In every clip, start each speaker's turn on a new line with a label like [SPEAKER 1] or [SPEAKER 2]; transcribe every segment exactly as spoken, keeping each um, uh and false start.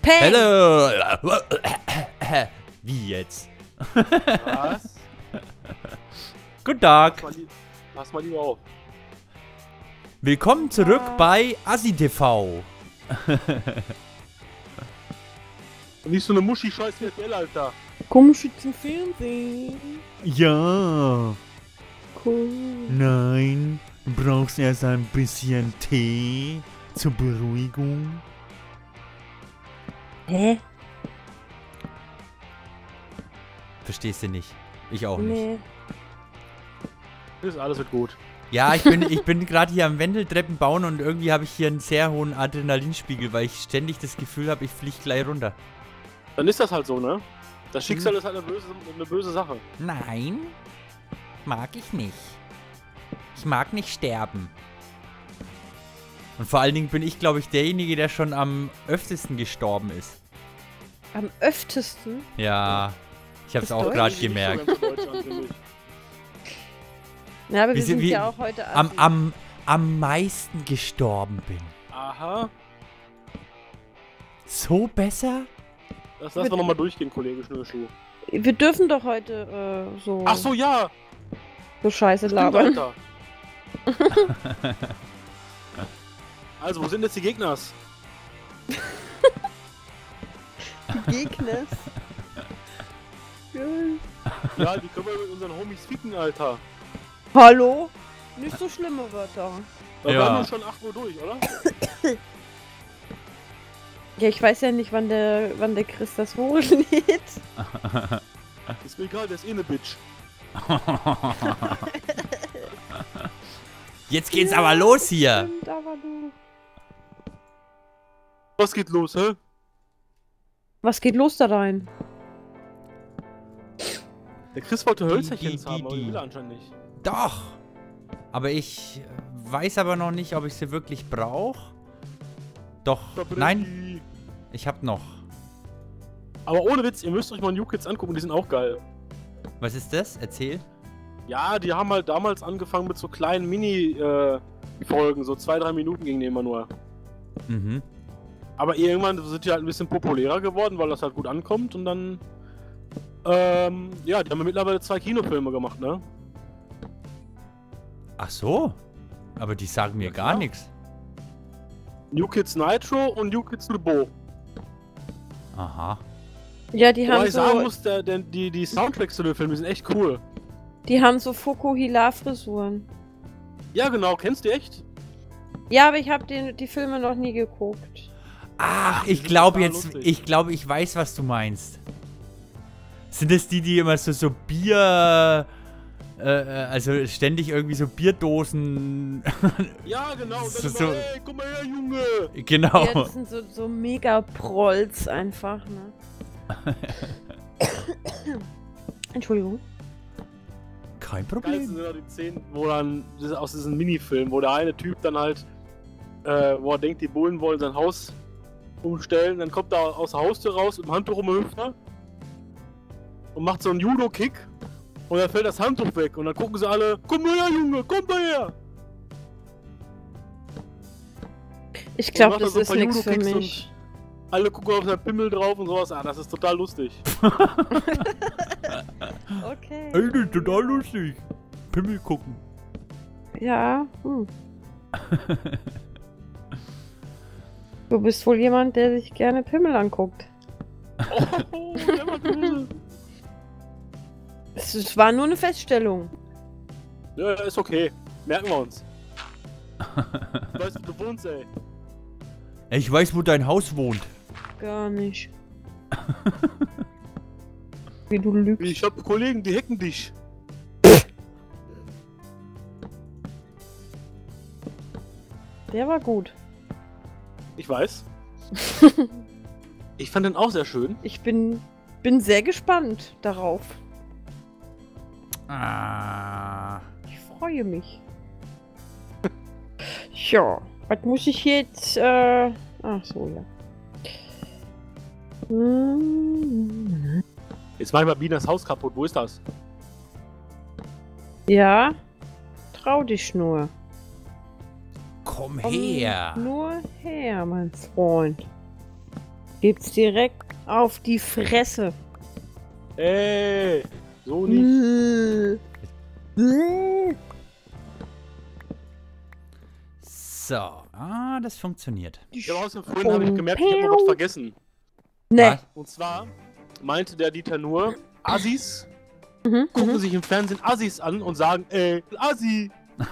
[SPEAKER 1] Peng!
[SPEAKER 2] Hallo! Wie jetzt?
[SPEAKER 3] Was?
[SPEAKER 2] Guten Tag.
[SPEAKER 3] Pass mal, li pass mal lieber auf.
[SPEAKER 2] Willkommen zurück
[SPEAKER 1] Ja.
[SPEAKER 2] bei Assi T V.
[SPEAKER 3] Und nicht so eine Muschi-Scheiß wie R T L, Alter.
[SPEAKER 1] Komische zum Fernsehen.
[SPEAKER 2] Ja.
[SPEAKER 1] Cool.
[SPEAKER 2] Nein. Du brauchst erst ein bisschen Tee zur Beruhigung.
[SPEAKER 1] Hä?
[SPEAKER 2] Verstehst du nicht? Ich auch nicht.
[SPEAKER 1] Nee.
[SPEAKER 3] Das ist alles wird gut.
[SPEAKER 2] Ja, ich bin, ich bin gerade hier am Wendeltreppen bauen und irgendwie habe ich hier einen sehr hohen Adrenalinspiegel, weil ich ständig das Gefühl habe, ich fliege gleich runter.
[SPEAKER 3] Dann ist das halt so, ne? Das Schicksal
[SPEAKER 2] Mhm.
[SPEAKER 3] ist halt eine böse, eine böse Sache.
[SPEAKER 2] Nein, mag ich nicht. Ich mag nicht sterben. Und vor allen Dingen bin ich, glaube ich, derjenige, der schon am öftesten gestorben ist.
[SPEAKER 1] Am öftesten?
[SPEAKER 2] Ja, ich habe es
[SPEAKER 1] Ist
[SPEAKER 2] auch
[SPEAKER 1] Deutsch?
[SPEAKER 2] gerade
[SPEAKER 3] Nicht so
[SPEAKER 2] gemerkt.
[SPEAKER 3] ganz so Deutschland, finde ich.
[SPEAKER 1] Ja, aber
[SPEAKER 2] Wie
[SPEAKER 1] wir
[SPEAKER 2] sie-
[SPEAKER 1] sind
[SPEAKER 2] wie-
[SPEAKER 1] ja auch heute
[SPEAKER 2] Am,
[SPEAKER 1] Assi.
[SPEAKER 2] am, am meisten gestorben bin.
[SPEAKER 3] Aha.
[SPEAKER 2] So besser?
[SPEAKER 3] Das lassen wir nochmal durchgehen, Kollege Schnürschuh.
[SPEAKER 1] Wir dürfen doch heute äh, so,
[SPEAKER 3] Ach so, ja.
[SPEAKER 1] so Scheiße
[SPEAKER 3] Stimmt,
[SPEAKER 1] labern.
[SPEAKER 3] Alter. Also, wo sind jetzt die Gegners?
[SPEAKER 1] Gegners.
[SPEAKER 3] Ja, die können wir mit unseren Homies ficken, Alter.
[SPEAKER 1] Hallo? Nicht so schlimme Wörter.
[SPEAKER 3] Da
[SPEAKER 2] Ja.
[SPEAKER 3] waren wir schon acht Uhr durch, oder?
[SPEAKER 1] Ja, ich weiß ja nicht, wann der, wann der Chris das hochlädt.
[SPEAKER 3] Ist mir egal, der ist eh ne Bitch.
[SPEAKER 2] Jetzt geht's aber los hier.
[SPEAKER 1] Stimmt, aber du.
[SPEAKER 3] Was geht los, hä?
[SPEAKER 1] Was geht los da rein?
[SPEAKER 3] Der Chris wollte
[SPEAKER 2] Die,
[SPEAKER 3] Hölzerchens
[SPEAKER 2] die,
[SPEAKER 3] haben, aber
[SPEAKER 2] die.
[SPEAKER 3] die will er anscheinend nicht.
[SPEAKER 2] Doch. Aber ich weiß aber noch nicht, ob ich sie wirklich brauche. Doch. Nein, ich hab noch.
[SPEAKER 3] Aber ohne Witz, ihr müsst euch mal New Kids angucken, die sind auch geil.
[SPEAKER 2] Was ist das? Erzähl.
[SPEAKER 3] Ja, die haben halt damals angefangen mit so kleinen Mini-Folgen, so zwei, drei Minuten gingen die immer nur.
[SPEAKER 2] Mhm.
[SPEAKER 3] Aber irgendwann sind die halt ein bisschen populärer geworden, weil das halt gut ankommt und dann. Ähm, ja, die haben ja mittlerweile zwei Kinofilme gemacht, ne?
[SPEAKER 2] Ach so. Aber die sagen mir
[SPEAKER 3] Ja,
[SPEAKER 2] gar
[SPEAKER 3] klar.
[SPEAKER 2] nichts.
[SPEAKER 3] New Kids Nitro und New Kids Le Beau.
[SPEAKER 2] Aha.
[SPEAKER 1] Ja, die
[SPEAKER 3] Wobei
[SPEAKER 1] haben
[SPEAKER 3] ich sagen
[SPEAKER 1] so,
[SPEAKER 3] muss, der, der, die, die Soundtracks zu den Filmen die sind echt cool.
[SPEAKER 1] die haben so Fukuhila-Frisuren.
[SPEAKER 3] Ja, genau, kennst du die echt?
[SPEAKER 1] Ja, aber ich habe die Filme noch nie geguckt.
[SPEAKER 2] Ach,
[SPEAKER 3] die
[SPEAKER 2] ich
[SPEAKER 3] sind
[SPEAKER 2] glaube
[SPEAKER 3] total
[SPEAKER 2] jetzt,
[SPEAKER 3] lustig.
[SPEAKER 2] ich glaube, ich weiß, was du meinst. Sind das die, die immer so, so Bier, äh, äh, also ständig irgendwie so Bierdosen,
[SPEAKER 3] Ja, genau. Und dann
[SPEAKER 2] So-
[SPEAKER 3] immer,
[SPEAKER 2] so-
[SPEAKER 3] hey, komm mal her, Junge!
[SPEAKER 2] genau.
[SPEAKER 1] Ja, das sind so, so mega Prolls einfach, ne? Entschuldigung.
[SPEAKER 2] Kein
[SPEAKER 3] Geil
[SPEAKER 2] Problem.
[SPEAKER 3] sind ja die Szenen, wo dann, das ist aus diesem Minifilm, wo der eine Typ dann halt, äh, wo er denkt, die Bullen wollen sein Haus umstellen, dann kommt er aus der Haustür raus mit dem Handtuch um die Hüfte und macht so einen Judo-Kick und dann fällt das Handtuch weg und dann gucken sie alle, komm mal her, Junge, komm mal her!
[SPEAKER 1] Ich glaube,
[SPEAKER 3] macht er
[SPEAKER 1] das
[SPEAKER 3] so ein
[SPEAKER 1] ist
[SPEAKER 3] paar
[SPEAKER 1] nichts für
[SPEAKER 3] Judo-Kicks
[SPEAKER 1] mich.
[SPEAKER 3] Alle gucken auf seinen Pimmel drauf und sowas, ah, das ist total lustig.
[SPEAKER 1] Okay.
[SPEAKER 2] Ey, das ist total lustig. Pimmel gucken.
[SPEAKER 1] Ja, hm. Du bist wohl jemand, der sich gerne Pimmel anguckt.
[SPEAKER 3] Oh, der war böse.
[SPEAKER 1] Es, es war nur eine Feststellung.
[SPEAKER 3] Ja, ist okay. Merken wir uns. Du weißt, wo du wohnst, ey.
[SPEAKER 2] Ich weiß, wo dein Haus wohnt.
[SPEAKER 1] Gar nicht. Wie du lügst.
[SPEAKER 3] Ich hab Kollegen, die hacken dich.
[SPEAKER 1] Der war gut.
[SPEAKER 3] Ich weiß. Ich fand den auch sehr schön.
[SPEAKER 1] Ich bin, bin sehr gespannt darauf.
[SPEAKER 2] Ah.
[SPEAKER 1] Ich freue mich. Ja, was muss ich jetzt, äh... Ach so, ja. Hm.
[SPEAKER 3] Jetzt mach ich mal Binas Haus kaputt. Wo ist das?
[SPEAKER 1] Ja, trau dich nur.
[SPEAKER 2] Komm
[SPEAKER 1] Komm
[SPEAKER 2] her.
[SPEAKER 1] nur her, mein Freund. Gibt's direkt auf die Fresse.
[SPEAKER 3] Ey, so nicht.
[SPEAKER 2] So, ah, das funktioniert.
[SPEAKER 3] Ja, aber außerdem vorhin habe ich gemerkt, ich habe noch was vergessen.
[SPEAKER 1] Ne.
[SPEAKER 2] Was?
[SPEAKER 3] Und zwar meinte der Dieter nur, Assis
[SPEAKER 1] Mhm,
[SPEAKER 3] gucken
[SPEAKER 1] mhm.
[SPEAKER 3] sich im Fernsehen Assis an und sagen, ey, Assi.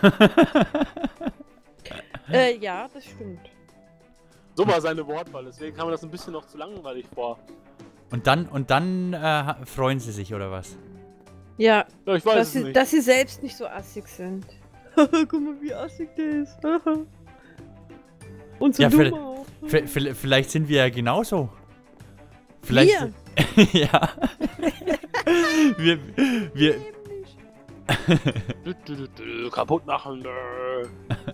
[SPEAKER 1] Äh, ja, das stimmt.
[SPEAKER 3] So war seine Wortwahl, deswegen kam mir das ein bisschen noch zu langweilig vor.
[SPEAKER 2] Und dann, und dann äh, freuen sie sich, oder was?
[SPEAKER 1] Ja,
[SPEAKER 3] Ja, ich weiß
[SPEAKER 1] dass
[SPEAKER 3] es
[SPEAKER 1] sie,
[SPEAKER 3] nicht.
[SPEAKER 1] dass sie selbst nicht so assig sind. Guck mal, wie assig der ist. Und so
[SPEAKER 2] Ja,
[SPEAKER 1] dumm
[SPEAKER 2] für-
[SPEAKER 1] auch.
[SPEAKER 2] V v vielleicht sind wir ja genauso. Vielleicht.
[SPEAKER 1] Wir?
[SPEAKER 2] Ja. wir, wir,
[SPEAKER 3] Dü, dü, dü, dü, kaputt machen. Dö.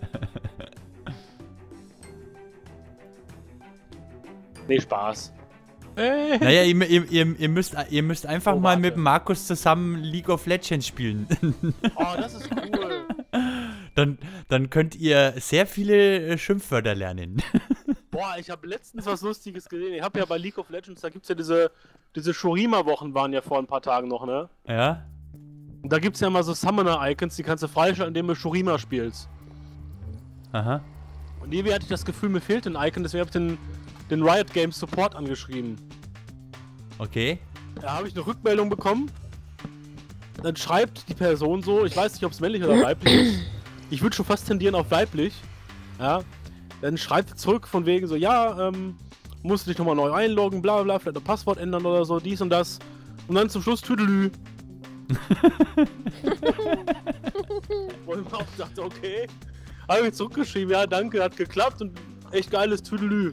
[SPEAKER 3] Nee, Spaß. Äh,
[SPEAKER 2] naja, ihr, ihr, ihr, ihr, müsst, ihr müsst einfach
[SPEAKER 3] Oh,
[SPEAKER 2] mal
[SPEAKER 3] warte.
[SPEAKER 2] mit Markus zusammen League of Legends spielen.
[SPEAKER 3] oh, das ist cool.
[SPEAKER 2] dann, dann könnt ihr sehr viele äh, Schimpfwörter lernen.
[SPEAKER 3] Boah, ich habe letztens was Lustiges gesehen. Ich habe ja bei League of Legends, da gibt's ja diese, diese Shurima-Wochen waren ja vor ein paar Tagen noch, ne?
[SPEAKER 2] Ja?
[SPEAKER 3] Und da gibt's ja immer so Summoner-Icons, die kannst du freischalten, indem du Shurima spielst.
[SPEAKER 2] Aha.
[SPEAKER 3] Und irgendwie hatte ich das Gefühl, mir fehlt ein Icon, deswegen habe ich den, den Riot Games Support angeschrieben.
[SPEAKER 2] Okay.
[SPEAKER 3] Da habe ich eine Rückmeldung bekommen. Dann schreibt die Person so, ich weiß nicht, ob es männlich oder weiblich ist. Ich würde schon fast tendieren auf weiblich. Ja. Dann schreibt sie zurück von wegen so, ja, ähm, musst du dich nochmal neu einloggen, bla bla, vielleicht ein Passwort ändern oder so, dies und das. Und dann zum Schluss Tüdelü. Und ich auch dachte, okay. Habe ich zurückgeschrieben, ja, danke, hat geklappt und echt geiles Tüdelü.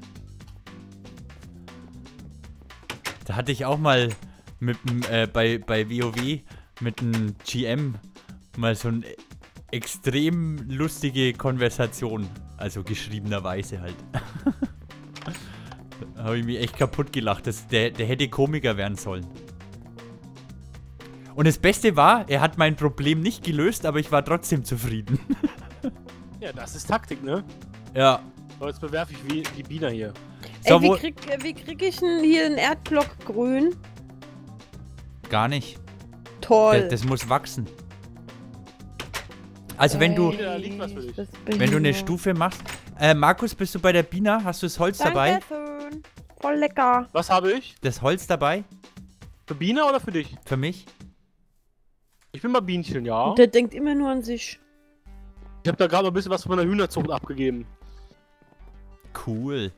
[SPEAKER 2] Da hatte ich auch mal mit, dem, äh, bei, bei WoW mit einem G M mal so eine extrem lustige Konversation. Also geschriebenerweise halt. Da habe ich mich echt kaputt gelacht. Das, der, der hätte Komiker werden sollen. Und das Beste war, er hat mein Problem nicht gelöst, aber ich war trotzdem zufrieden.
[SPEAKER 3] Ja, das ist Taktik, ne?
[SPEAKER 2] Ja.
[SPEAKER 3] So, jetzt bewerfe ich wie die Biene hier.
[SPEAKER 2] So,
[SPEAKER 1] Ey, wie
[SPEAKER 2] wo-
[SPEAKER 1] krieg, äh, wie krieg ich denn hier einen Erdblock grün?
[SPEAKER 2] Gar nicht.
[SPEAKER 1] Toll.
[SPEAKER 2] Das, das muss wachsen. Also wenn du,
[SPEAKER 3] Ey. Da liegt was für dich.
[SPEAKER 1] Das bin
[SPEAKER 2] wenn du eine
[SPEAKER 1] ich.
[SPEAKER 2] Stufe machst. Äh, Markus, bist du bei der Bina? Hast du das Holz dabei?
[SPEAKER 1] Dankeschön. Voll lecker.
[SPEAKER 3] Was habe ich?
[SPEAKER 2] Das Holz dabei?
[SPEAKER 3] Für Biene oder für dich?
[SPEAKER 2] Für mich?
[SPEAKER 3] Ich bin mal Bienchen, ja.
[SPEAKER 1] Und der denkt immer nur an sich.
[SPEAKER 3] Ich habe da gerade noch ein bisschen was von meiner Hühnerzucht abgegeben.
[SPEAKER 2] Cool.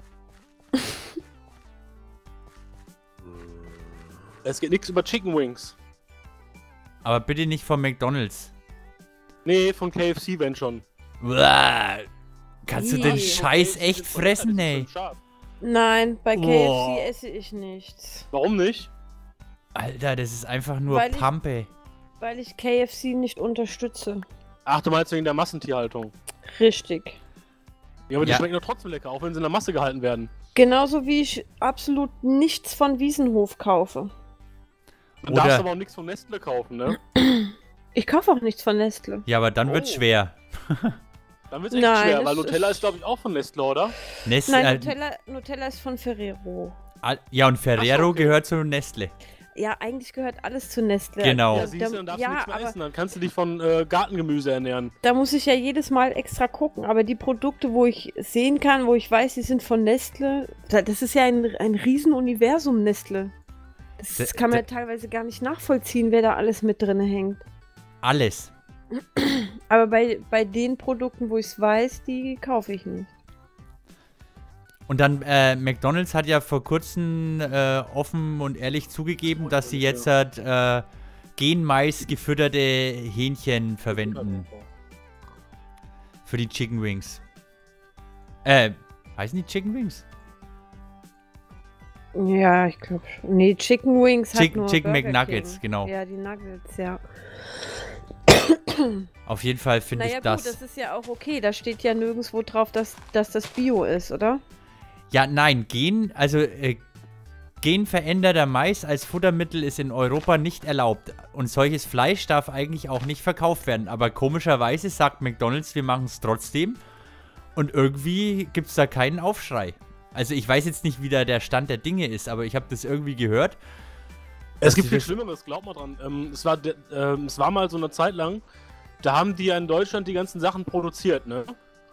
[SPEAKER 3] Es geht nichts über Chicken Wings.
[SPEAKER 2] Aber bitte nicht von McDonald's.
[SPEAKER 3] Nee, von K F C, wenn schon.
[SPEAKER 2] Uah. Kannst du
[SPEAKER 1] Ih.
[SPEAKER 2] den
[SPEAKER 1] Okay,
[SPEAKER 2] Scheiß echt fressen, ey?
[SPEAKER 1] Nein, bei K F C
[SPEAKER 2] Boah.
[SPEAKER 1] esse ich nichts.
[SPEAKER 3] Warum nicht?
[SPEAKER 2] Alter, das ist einfach nur
[SPEAKER 1] Weil ich-
[SPEAKER 2] Pampe.
[SPEAKER 1] Weil ich K F C nicht unterstütze.
[SPEAKER 3] Ach, du meinst wegen der Massentierhaltung.
[SPEAKER 1] Richtig.
[SPEAKER 3] Ja, aber die
[SPEAKER 2] Ja.
[SPEAKER 3] schmecken doch trotzdem lecker, auch wenn sie in der Masse gehalten werden.
[SPEAKER 1] Genauso wie ich absolut nichts von Wiesenhof kaufe.
[SPEAKER 3] Du
[SPEAKER 2] Oder-
[SPEAKER 3] darfst aber auch nichts von Nestle kaufen, ne?
[SPEAKER 1] Ich kaufe auch nichts von Nestle.
[SPEAKER 2] Ja, aber dann wird's
[SPEAKER 3] Oh.
[SPEAKER 2] schwer.
[SPEAKER 3] Dann wird's echt
[SPEAKER 1] Nein,
[SPEAKER 3] schwer,
[SPEAKER 1] es
[SPEAKER 3] weil Nutella
[SPEAKER 1] ist-
[SPEAKER 3] ist, glaube ich, auch von Nestle, oder?
[SPEAKER 2] Nestle,
[SPEAKER 1] Nein,
[SPEAKER 2] äh,
[SPEAKER 1] Nutella, Nutella ist von Ferrero.
[SPEAKER 2] al- ja, und Ferrero
[SPEAKER 3] Ach so, okay.
[SPEAKER 2] gehört zu Nestle.
[SPEAKER 1] Ja, eigentlich gehört alles zu Nestle.
[SPEAKER 2] Genau.
[SPEAKER 3] Ja,
[SPEAKER 2] Ja,
[SPEAKER 3] siehst du, dann darfst du
[SPEAKER 1] ja,
[SPEAKER 3] nichts mehr
[SPEAKER 1] aber
[SPEAKER 3] essen. Dann kannst du dich von äh, Gartengemüse ernähren.
[SPEAKER 1] da muss ich ja jedes Mal extra gucken. Aber die Produkte, wo ich sehen kann, wo ich weiß, die sind von Nestle, da- das ist ja ein, ein Riesenuniversum, Nestle. Das,
[SPEAKER 2] Da-
[SPEAKER 1] kann man
[SPEAKER 2] da-
[SPEAKER 1] ja teilweise gar nicht nachvollziehen, wer da alles mit drin hängt.
[SPEAKER 2] Alles.
[SPEAKER 1] Aber bei, bei den Produkten, wo ich es weiß, die kaufe ich nicht.
[SPEAKER 2] Und dann, äh, McDonald's hat ja vor kurzem äh, offen und ehrlich zugegeben, dass sie jetzt halt, äh, Genmais gefütterte Hähnchen verwenden für die Chicken Wings. Äh, heißen die Chicken Wings?
[SPEAKER 1] Ja, ich glaube schon. Nee, Chicken Wings hat
[SPEAKER 2] Chicken-
[SPEAKER 1] nur
[SPEAKER 2] Chicken
[SPEAKER 1] Burger
[SPEAKER 2] McNuggets,
[SPEAKER 1] King.
[SPEAKER 2] genau.
[SPEAKER 1] Ja, die Nuggets, ja.
[SPEAKER 2] Auf jeden Fall finde
[SPEAKER 1] Naja
[SPEAKER 2] ich
[SPEAKER 1] gut,
[SPEAKER 2] das.
[SPEAKER 1] das ist ja auch okay. Da steht ja nirgendwo drauf, dass, dass das Bio ist, oder?
[SPEAKER 2] Ja, nein, Gen, also äh, genveränderter Mais als Futtermittel ist in Europa nicht erlaubt. Und solches Fleisch darf eigentlich auch nicht verkauft werden. Aber komischerweise sagt McDonald's, wir machen es trotzdem. Und irgendwie gibt es da keinen Aufschrei. Also ich weiß jetzt nicht, wie da der Stand der Dinge ist, aber ich habe das irgendwie gehört.
[SPEAKER 3] Es gibt viel Schlimmeres, glaub mal dran. Ähm, es, war de, ähm, es war mal so eine Zeit lang, da haben die ja in Deutschland die ganzen Sachen produziert, ne?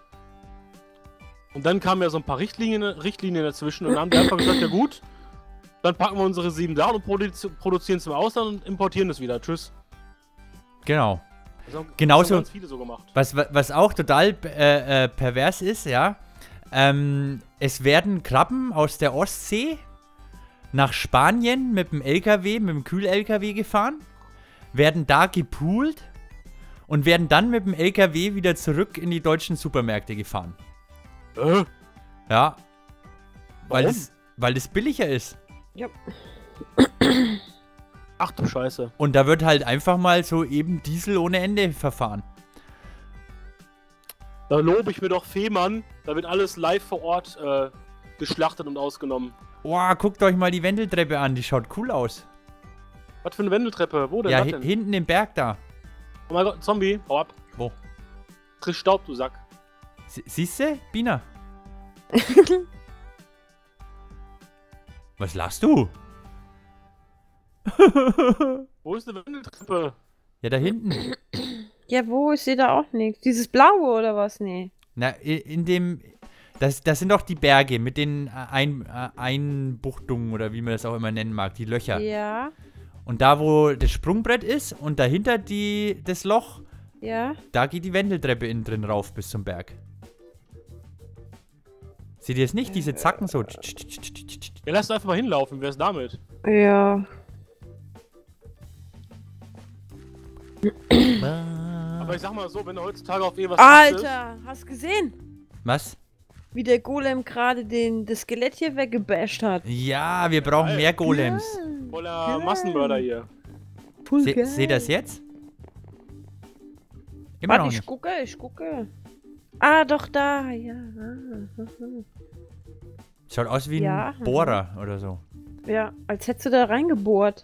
[SPEAKER 3] Und dann kamen ja so ein paar Richtlinien, Richtlinien dazwischen und dann haben die einfach gesagt, ja gut, dann packen wir unsere sieben da und produzi produzieren es im Ausland und importieren es wieder. Tschüss.
[SPEAKER 2] Genau.
[SPEAKER 3] Das haben,
[SPEAKER 2] Genauso,
[SPEAKER 3] das haben ganz viele so gemacht.
[SPEAKER 2] Was, was auch total äh, äh, pervers ist, ja, ähm, es werden Krabben aus der Ostsee nach Spanien mit dem L K W, mit dem Kühl-L K W gefahren, werden da gepoolt und werden dann mit dem L K W wieder zurück in die deutschen Supermärkte gefahren.
[SPEAKER 3] Äh?
[SPEAKER 2] Ja. Weil
[SPEAKER 3] Warum?
[SPEAKER 2] es, weil es billiger ist.
[SPEAKER 1] Ja.
[SPEAKER 3] Ach du Scheiße.
[SPEAKER 2] Und da wird halt einfach mal so eben Diesel ohne Ende verfahren.
[SPEAKER 3] Da lobe ich mir doch Fehmarn, da wird alles live vor Ort äh, geschlachtet und ausgenommen.
[SPEAKER 2] Boah, guckt euch mal die Wendeltreppe an, die schaut cool aus.
[SPEAKER 3] Was für eine Wendeltreppe? Wo denn?
[SPEAKER 2] Ja,
[SPEAKER 3] Was
[SPEAKER 2] hi
[SPEAKER 3] denn?
[SPEAKER 2] hinten im Berg da.
[SPEAKER 3] Oh mein Gott, Zombie, hau ab.
[SPEAKER 2] Wo?
[SPEAKER 3] Frisch Staub, du Sack.
[SPEAKER 2] Sie siehst du, Bina? Was lachst du?
[SPEAKER 3] Wo ist eine Wendeltreppe?
[SPEAKER 2] Ja, da hinten.
[SPEAKER 1] Ja, wo? Ich sehe da auch nichts. Dieses Blaue oder was? Nee.
[SPEAKER 2] Na, i- in dem... Das, das sind doch die Berge mit den äh, Ein, äh, Einbuchtungen oder wie man das auch immer nennen mag, die Löcher.
[SPEAKER 1] Ja.
[SPEAKER 2] Und da, wo das Sprungbrett ist und dahinter die, das Loch,
[SPEAKER 1] Ja.
[SPEAKER 2] da geht die Wendeltreppe innen drin rauf bis zum Berg. Seht ihr es nicht? Diese Zacken so.
[SPEAKER 3] Ja, lass einfach mal hinlaufen, wer ist damit?
[SPEAKER 1] Ja.
[SPEAKER 3] Aber ich sag mal so, wenn du heutzutage auf irgendwas achtest-
[SPEAKER 1] Alter, hast gesehen?
[SPEAKER 2] Was?
[SPEAKER 1] Wie der Golem gerade den das Skelett hier weggebasht hat.
[SPEAKER 2] Ja, wir brauchen
[SPEAKER 3] Geil.
[SPEAKER 2] mehr Golems.
[SPEAKER 3] Voller Massenmörder hier.
[SPEAKER 1] Voll
[SPEAKER 2] Se
[SPEAKER 1] geil.
[SPEAKER 2] seht ihr das jetzt? Immer
[SPEAKER 1] Warte,
[SPEAKER 2] noch
[SPEAKER 1] ich
[SPEAKER 2] nicht.
[SPEAKER 1] gucke, ich gucke. Ah, doch da, ja. Ah, ah,
[SPEAKER 2] Schaut aus wie
[SPEAKER 1] Ja.
[SPEAKER 2] ein Bohrer oder so.
[SPEAKER 1] ah. Ja, als hättest du da reingebohrt.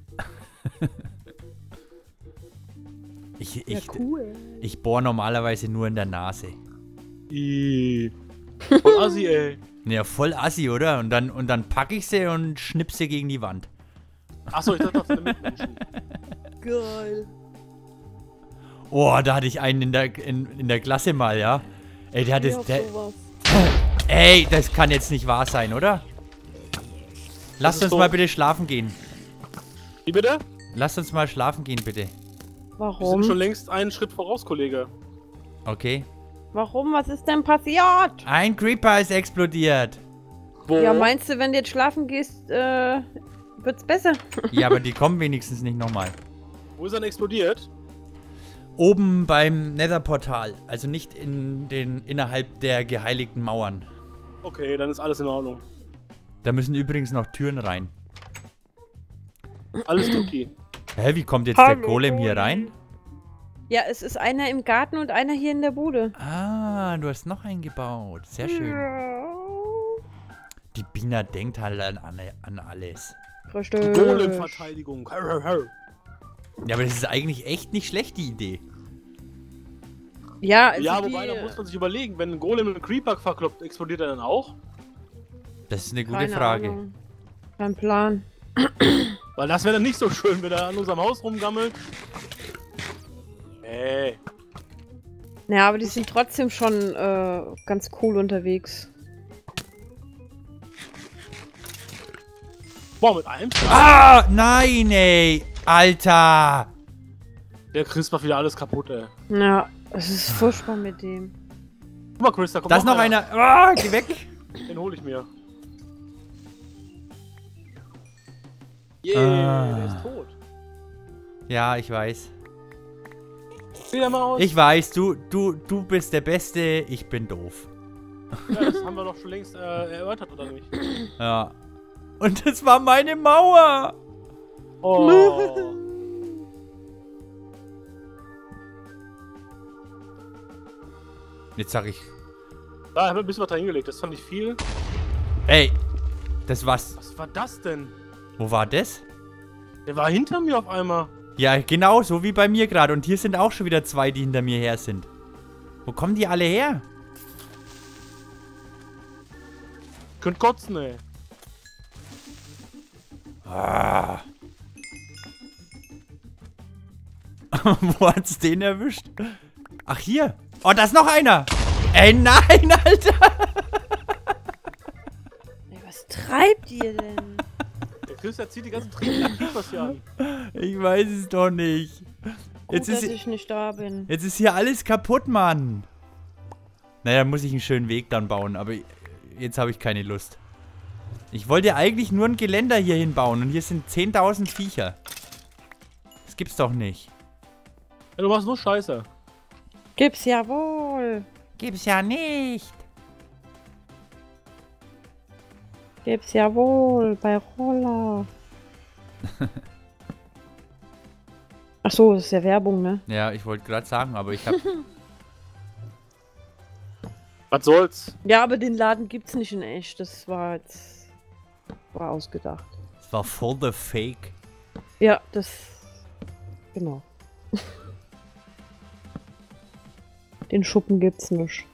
[SPEAKER 2] Ich,
[SPEAKER 1] Ja,
[SPEAKER 2] ich,
[SPEAKER 1] cool.
[SPEAKER 2] ich bohre normalerweise nur in der Nase.
[SPEAKER 3] Ih. Voll assi, ey.
[SPEAKER 2] Ja, voll assi, oder? Und dann, und dann packe ich sie und schnipp sie gegen die Wand.
[SPEAKER 3] Achso, ich dachte auf deine Mitmenschen.
[SPEAKER 1] Geil.
[SPEAKER 2] Oh, da hatte ich einen in der, in, in der Klasse mal, ja? Ey, der hat
[SPEAKER 1] Ja,
[SPEAKER 2] das, der,
[SPEAKER 1] sowas.
[SPEAKER 2] ey, das kann jetzt nicht wahr sein, oder? Lasst
[SPEAKER 3] ist
[SPEAKER 2] uns
[SPEAKER 3] so.
[SPEAKER 2] mal bitte schlafen gehen.
[SPEAKER 3] Wie bitte?
[SPEAKER 2] Lasst uns mal schlafen gehen, bitte.
[SPEAKER 3] Wir sind
[SPEAKER 1] Warum?
[SPEAKER 3] schon längst einen Schritt voraus, Kollege.
[SPEAKER 2] Okay.
[SPEAKER 1] Warum? Was ist denn passiert?
[SPEAKER 2] Ein Creeper ist explodiert.
[SPEAKER 3] Wo?
[SPEAKER 1] Ja, meinst du, wenn du jetzt schlafen gehst, äh, wird's besser?
[SPEAKER 2] Ja, aber die kommen wenigstens nicht nochmal.
[SPEAKER 3] Wo ist er denn explodiert?
[SPEAKER 2] Oben beim Netherportal. Also nicht in den, innerhalb der geheiligten Mauern.
[SPEAKER 3] Okay, dann ist alles in Ordnung.
[SPEAKER 2] Da müssen übrigens noch Türen rein.
[SPEAKER 3] Alles tutti.
[SPEAKER 2] Hä, wie kommt jetzt
[SPEAKER 1] Hallo,
[SPEAKER 2] der Golem hier
[SPEAKER 1] Golem.
[SPEAKER 2] rein?
[SPEAKER 1] Ja, es ist einer im Garten und einer hier in der Bude.
[SPEAKER 2] Ah, du hast noch einen gebaut. Sehr schön. Die Bina denkt halt an, an alles.
[SPEAKER 1] Richtig.
[SPEAKER 3] Golem-Verteidigung. Hör, hör, hör.
[SPEAKER 2] Ja, aber das ist eigentlich echt nicht schlecht, die Idee.
[SPEAKER 1] Ja, also
[SPEAKER 3] Ja,
[SPEAKER 1] die,
[SPEAKER 3] wobei, da muss man sich überlegen, wenn ein Golem einen Creeper verkloppt, explodiert er dann auch?
[SPEAKER 2] Das ist eine gute
[SPEAKER 1] keine
[SPEAKER 2] Frage.
[SPEAKER 1] Ahnung. Kein Plan.
[SPEAKER 3] Weil das wäre dann nicht so schön, wenn er an unserem Haus rumgammelt. Ey.
[SPEAKER 1] Naja, aber die sind trotzdem schon äh, ganz cool unterwegs.
[SPEAKER 3] Boah, mit einem Schlag.
[SPEAKER 2] Ah, nein, ey. Alter.
[SPEAKER 3] Der Chris macht wieder alles kaputt, ey.
[SPEAKER 1] Ja, es ist furchtbar mit dem.
[SPEAKER 3] Guck mal, Chris, da kommt
[SPEAKER 2] Da ist noch einer. Ah, geh weg.
[SPEAKER 3] Den hole ich mir. Yeah,
[SPEAKER 2] Ah.
[SPEAKER 3] der ist tot.
[SPEAKER 2] Ja, ich weiß.
[SPEAKER 3] Sieh da mal aus.
[SPEAKER 2] Ich weiß, du, du, du bist der Beste, ich bin doof.
[SPEAKER 3] Ja, das haben wir doch schon längst äh, erörtert, oder nicht?
[SPEAKER 2] Ja. Und das war meine Mauer.
[SPEAKER 3] Oh.
[SPEAKER 2] Jetzt sag ich.
[SPEAKER 3] Da haben wir ein bisschen was da hingelegt, das fand ich viel.
[SPEAKER 2] Ey, das war's.
[SPEAKER 3] Was war das denn?
[SPEAKER 2] Wo war das?
[SPEAKER 3] Der war hinter mir auf einmal.
[SPEAKER 2] Ja, genau, so wie bei mir gerade. Und hier sind auch schon wieder zwei, die hinter mir her sind. Wo kommen die alle her?
[SPEAKER 3] Könnt kotzen, ey.
[SPEAKER 2] Ah. Wo hat's den erwischt? Ach, hier. Oh, da ist noch einer. Ey, nein, Alter.
[SPEAKER 1] Ey, was treibt ihr denn?
[SPEAKER 3] Der Christian zieht die ganzen Triebers hier an.
[SPEAKER 2] Ich weiß es doch nicht.
[SPEAKER 1] Gut,
[SPEAKER 2] Jetzt ist,
[SPEAKER 1] dass ich nicht da bin.
[SPEAKER 2] jetzt ist hier alles kaputt, Mann. Naja, muss ich einen schönen Weg dann bauen, aber jetzt habe ich keine Lust. Ich wollte eigentlich nur ein Geländer hier hinbauen und hier sind zehntausend Viecher. Das gibt's doch nicht.
[SPEAKER 3] Ja, du machst nur Scheiße.
[SPEAKER 1] Gibt's ja wohl.
[SPEAKER 2] Gibt's ja nicht.
[SPEAKER 1] Gibt's ja wohl bei Roller. Ach so, das ist ja Werbung, ne?
[SPEAKER 2] Ja, ich wollte gerade sagen, aber ich habe...
[SPEAKER 3] Was soll's?
[SPEAKER 1] Ja, aber den Laden gibt's nicht in echt. Das war jetzt... war ausgedacht.
[SPEAKER 2] Das war voll the Fake.
[SPEAKER 1] Ja, das... genau. Den Schuppen gibt's nicht.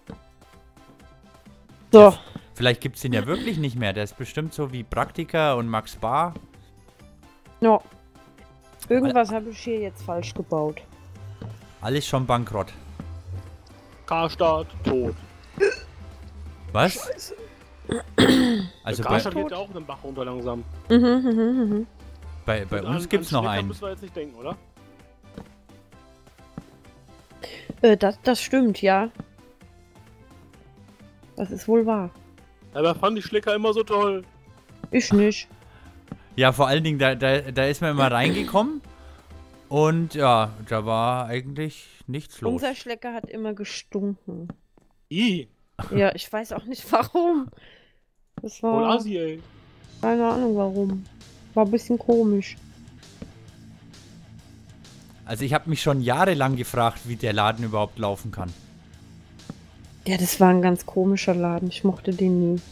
[SPEAKER 1] So.
[SPEAKER 2] Vielleicht gibt's den ja wirklich nicht mehr. Der ist bestimmt so wie Praktika und Max Bar.
[SPEAKER 1] Ja. Irgendwas habe ich hier jetzt falsch gebaut.
[SPEAKER 2] Alles schon bankrott.
[SPEAKER 3] Karstadt, tot.
[SPEAKER 2] Was?
[SPEAKER 1] Scheiße.
[SPEAKER 2] Also
[SPEAKER 3] Der
[SPEAKER 2] bei,
[SPEAKER 3] Karstadt geht ja auch in den Bach runter langsam.
[SPEAKER 1] Mhm, mhm, mhm.
[SPEAKER 2] bei, bei
[SPEAKER 3] Und
[SPEAKER 2] uns
[SPEAKER 3] an-
[SPEAKER 2] gibt's
[SPEAKER 3] an
[SPEAKER 2] noch
[SPEAKER 3] Schlecker
[SPEAKER 2] einen.
[SPEAKER 3] müssen wir jetzt nicht denken, oder?
[SPEAKER 1] Äh, das, das stimmt, ja. Das ist wohl wahr.
[SPEAKER 3] Aber fand die Schlecker immer so toll.
[SPEAKER 1] Ich nicht.
[SPEAKER 2] Ja, vor allen Dingen, da, da, da ist man immer reingekommen. Und ja, da war eigentlich nichts los.
[SPEAKER 1] Unser Schlecker hat immer gestunken.
[SPEAKER 3] I,
[SPEAKER 1] Ja, ich weiß auch nicht warum. Das
[SPEAKER 3] wohl
[SPEAKER 1] war...
[SPEAKER 3] Assi, ey.
[SPEAKER 1] keine Ahnung warum. War ein bisschen komisch.
[SPEAKER 2] Also ich habe mich schon jahrelang gefragt, wie der Laden überhaupt laufen kann.
[SPEAKER 1] Ja, das war ein ganz komischer Laden. Ich mochte den nie.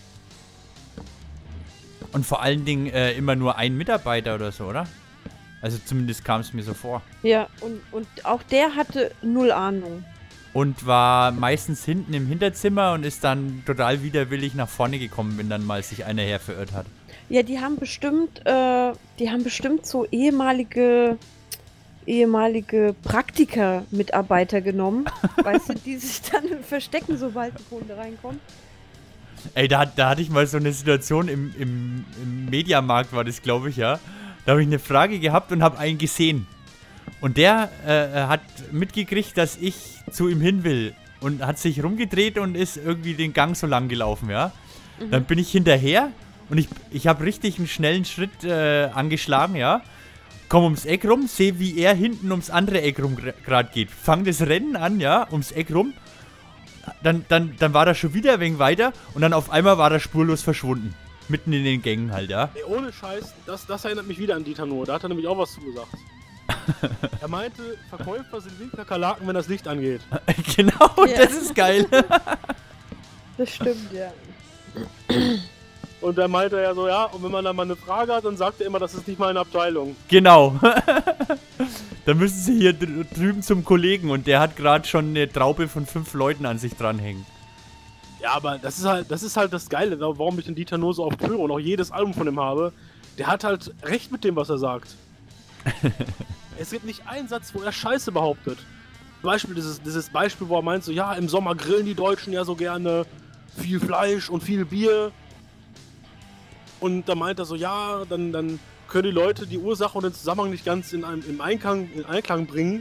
[SPEAKER 2] Und vor allen Dingen äh, immer nur ein Mitarbeiter oder so, oder? Also zumindest kam es mir so vor.
[SPEAKER 1] Ja, und, und auch der hatte null Ahnung.
[SPEAKER 2] Und war meistens hinten im Hinterzimmer und ist dann total widerwillig nach vorne gekommen, wenn dann mal sich einer her verirrt hat.
[SPEAKER 1] Ja, die haben bestimmt, äh, die haben bestimmt so ehemalige, ehemalige Praktiker-Mitarbeiter genommen. Weißt du, die sich dann verstecken, sobald ein Kunde reinkommt.
[SPEAKER 2] Ey, da, da hatte ich mal so eine Situation im, im, im Mediamarkt, war das, glaube ich, ja. Da habe ich eine Frage gehabt und habe einen gesehen. Und der äh, hat mitgekriegt, dass ich zu ihm hin will. Und hat sich rumgedreht und ist irgendwie den Gang so lang gelaufen, ja.
[SPEAKER 1] Mhm.
[SPEAKER 2] Dann bin ich hinterher und ich, ich habe richtig einen schnellen Schritt äh, angeschlagen, ja. Komm ums Eck rum, sehe, wie er hinten ums andere Eck rum gerade geht. Fang das Rennen an, ja, ums Eck rum. Dann, dann, dann war er schon wieder ein wenig weiter und dann auf einmal war er spurlos verschwunden. Mitten in den Gängen halt, ja.
[SPEAKER 3] Ey, ohne Scheiß, das, das erinnert mich wieder an Dieter Nuhr. Da hat er nämlich auch was zugesagt. Er meinte, Verkäufer sind wie Kakerlaken, wenn das Licht angeht.
[SPEAKER 2] Genau,
[SPEAKER 1] Ja.
[SPEAKER 2] das ist geil.
[SPEAKER 1] Das stimmt, ja.
[SPEAKER 3] Und da meinte er ja so, ja, und wenn man dann mal eine Frage hat, dann sagt er immer, das ist nicht meine Abteilung.
[SPEAKER 2] Genau. Da müssen sie hier dr drüben zum Kollegen und der hat gerade schon eine Traube von fünf Leuten an sich dranhängen.
[SPEAKER 3] Ja, aber das ist halt, das ist halt das Geile, warum ich den Dieter Nuhr so oft höre und auch jedes Album von ihm habe. Der hat halt recht mit dem, was er sagt. Es gibt nicht einen Satz, wo er Scheiße behauptet. Zum Beispiel dieses, dieses Beispiel, wo er meint so, ja, im Sommer grillen die Deutschen ja so gerne viel Fleisch und viel Bier. Und da meint er so, ja, dann, dann können die Leute die Ursache und den Zusammenhang nicht ganz in, einem, im Einklang, in Einklang bringen.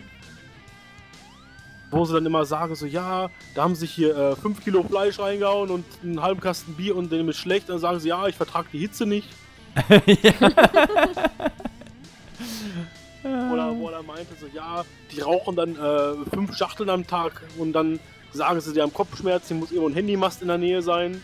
[SPEAKER 3] Wo sie dann immer sagen so, ja, da haben sich hier äh, fünf Kilo Fleisch reingehauen und einen halben Kasten Bier und denen ist schlecht. Dann sagen sie, ja, ich vertrage die Hitze nicht. Oder wo er meinte so, ja, die rauchen dann äh, fünf Schachteln am Tag und dann sagen sie, die haben Kopfschmerzen, muss irgendwo ein Handymast in der Nähe sein.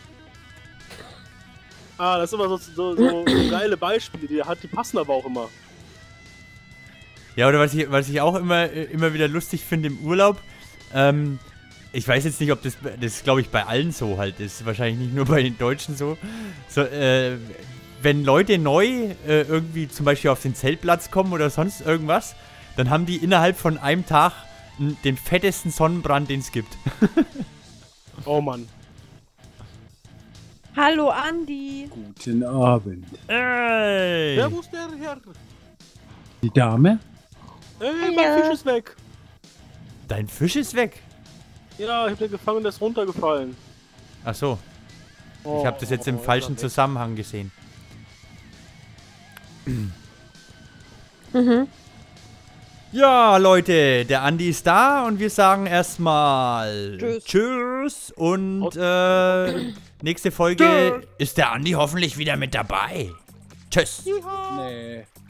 [SPEAKER 3] Ah, das sind immer so, so, so, so geile Beispiele, die er hat, die passen aber auch immer.
[SPEAKER 2] Ja, oder was ich, was ich auch immer, immer wieder lustig finde im Urlaub, ähm, ich weiß jetzt nicht, ob das, das ist, glaube ich, bei allen so halt ist, wahrscheinlich nicht nur bei den Deutschen so, so äh, wenn Leute neu äh, irgendwie zum Beispiel auf den Zeltplatz kommen oder sonst irgendwas, dann haben die innerhalb von einem Tag n- den fettesten Sonnenbrand, den es gibt.
[SPEAKER 3] Oh Mann.
[SPEAKER 1] Hallo Andi.
[SPEAKER 4] Guten Abend.
[SPEAKER 2] Ey!
[SPEAKER 3] Wer muss der Herr?
[SPEAKER 4] Die Dame?
[SPEAKER 3] Ey,
[SPEAKER 1] Hallo.
[SPEAKER 3] mein Fisch ist weg.
[SPEAKER 2] Dein Fisch ist weg.
[SPEAKER 3] Ja, ich hab den gefangen, der ist runtergefallen.
[SPEAKER 2] Ach so,
[SPEAKER 3] Oh,
[SPEAKER 2] ich habe das jetzt im
[SPEAKER 3] ist
[SPEAKER 2] falschen
[SPEAKER 3] er weg.
[SPEAKER 2] Zusammenhang gesehen.
[SPEAKER 1] Mhm.
[SPEAKER 2] Ja, Leute, der Andi ist da und wir sagen erstmal
[SPEAKER 1] Tschüss.
[SPEAKER 2] Tschüss und äh, nächste Folge ist der Andi hoffentlich wieder mit dabei. Tschüss.
[SPEAKER 3] Yeehaw.
[SPEAKER 4] Nee.